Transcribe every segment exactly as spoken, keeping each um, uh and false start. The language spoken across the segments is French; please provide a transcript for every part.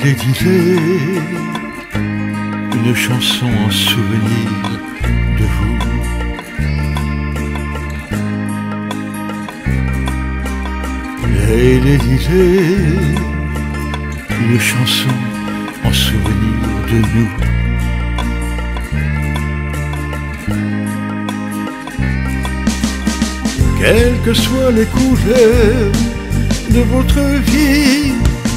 les dilets, une chanson en souvenir de vous. Les les dilets, une chanson en souvenir de nous. Quelles que soient les couleurs de votre vie,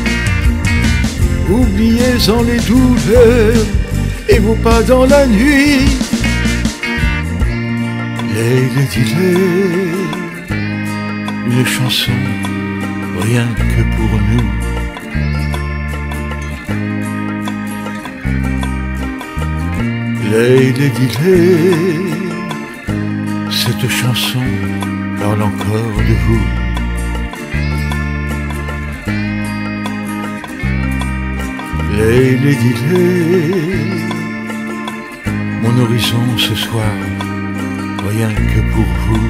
oubliez-en les douleurs et vos pas dans la nuit. Les les dilets, une chanson rien que pour nous. Les les dilets, cette chanson parle encore de vous. Les les dilets, mon horizon ce soir, rien que pour vous.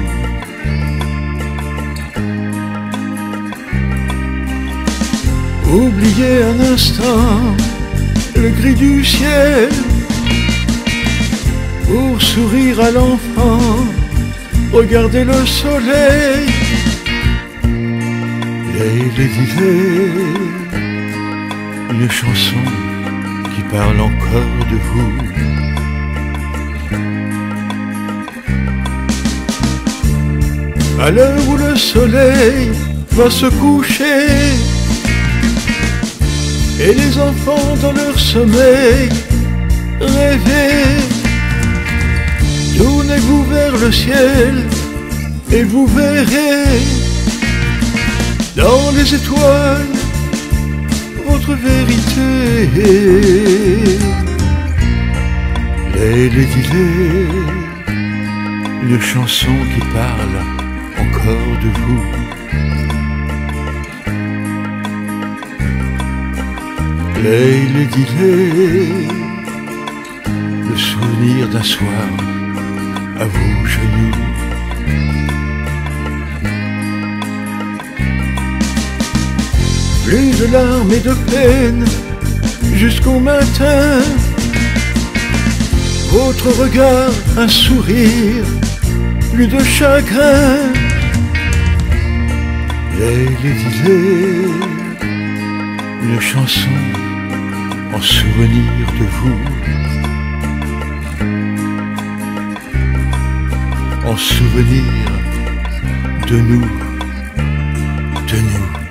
Oubliez un instant le gris du ciel pour sourire à l'enfant, regardez le soleil. Les les dilets, une chanson qui parle encore de vous. À l'heure où le soleil va se coucher et les enfants dans leur sommeil rêver, tournez-vous vers le ciel et vous verrez dans les étoiles votre vérité. Les les dilets, une chanson qui parle encore de vous. Les les dilets, le souvenir d'un soir à vos genoux. Plus de larmes et de peine jusqu'au matin, votre regard un sourire, plus de chagrin. Les les dilets, une chanson en souvenir de vous. En souvenir de nous, de nous.